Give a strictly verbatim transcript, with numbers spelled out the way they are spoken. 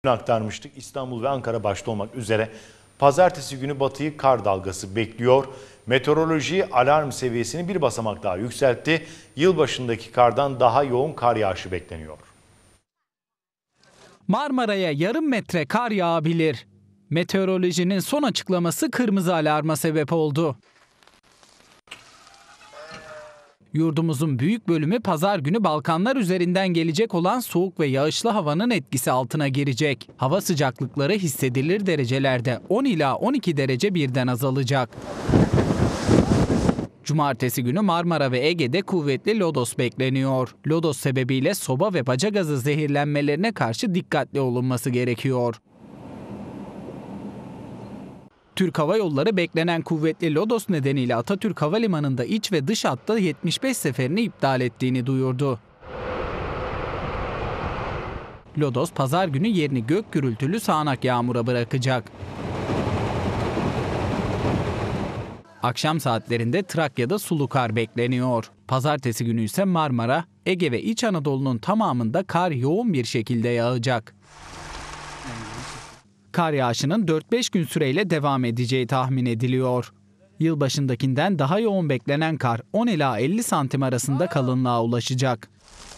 aktarmıştık. İstanbul ve Ankara başta olmak üzere pazartesi günü batıyı kar dalgası bekliyor. Meteoroloji alarm seviyesini bir basamak daha yükseltti. Yılbaşındaki kardan daha yoğun kar yağışı bekleniyor. Marmara'ya yarım metre kar yağabilir. Meteorolojinin son açıklaması kırmızı alarma sebep oldu. Yurdumuzun büyük bölümü pazar günü Balkanlar üzerinden gelecek olan soğuk ve yağışlı havanın etkisi altına girecek. Hava sıcaklıkları hissedilir derecelerde on ila on iki derece birden azalacak. Cumartesi günü Marmara ve Ege'de kuvvetli lodos bekleniyor. Lodos sebebiyle soba ve baca gazı zehirlenmelerine karşı dikkatli olunması gerekiyor. Türk Hava Yolları beklenen kuvvetli lodos nedeniyle Atatürk Havalimanı'nda iç ve dış hatta yetmiş beş seferini iptal ettiğini duyurdu. Lodos pazar günü yerini gök gürültülü sağanak yağmura bırakacak. Akşam saatlerinde Trakya'da sulu kar bekleniyor. Pazartesi günü ise Marmara, Ege ve İç Anadolu'nun tamamında kar yoğun bir şekilde yağacak. Kar yağışının dört beş gün süreyle devam edeceği tahmin ediliyor. Yılbaşındakinden daha yoğun beklenen kar on ila elli santim arasında kalınlığa ulaşacak.